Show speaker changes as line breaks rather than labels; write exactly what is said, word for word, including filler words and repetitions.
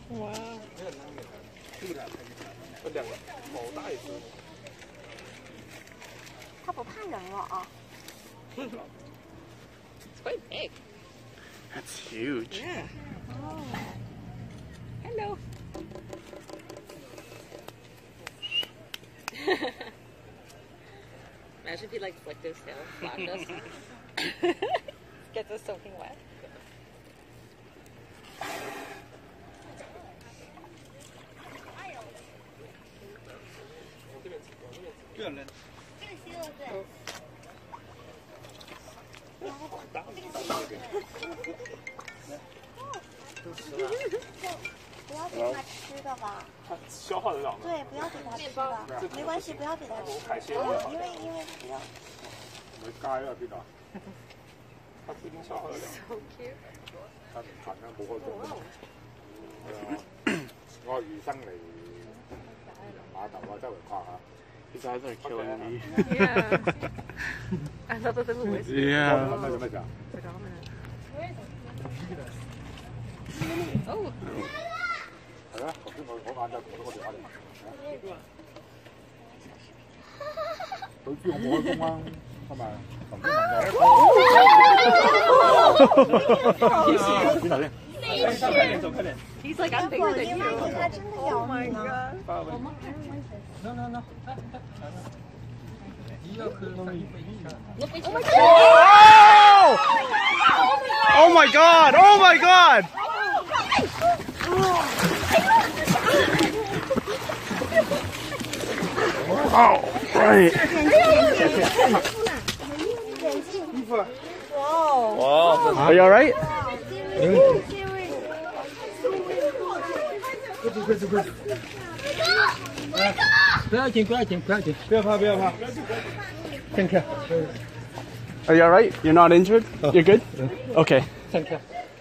哇！两个好大一只。
它不怕人了啊。
It's quite big.
That's huge.
Yeah. Oh. Hello. Imagine if he like flicked his tail and flapped us. Gets us soaking wet.
这个人。
这个吸了对。不要给它吃的吧。
它消化得了吗？
对，不要给它吃的，没关系，不要给它吃。因为因为不要。
没街啊邊度？它已經消化得了。
So cute.
它行得冇嗰種。我係魚生嚟碼頭啊，周圍逛下。
His eyes are killing me.
Yeah. I thought that they were whiskey.
Yeah.
Predominant. Oh.
係啊，頭先我我眼就過咗個電話嚟。佢知我冇開工啊，係咪？頭先問我。邊頭先？
He's like, I'm bigger than you.
Oh
my god.
No, no, no.
Oh my god! Oh my god! Oh, right.
Wow.
Are you alright?
不要紧，不要紧，不要紧，不要怕，不要怕。Thank you.
Are you alright? You're not injured? You're good? Okay.
Thank you.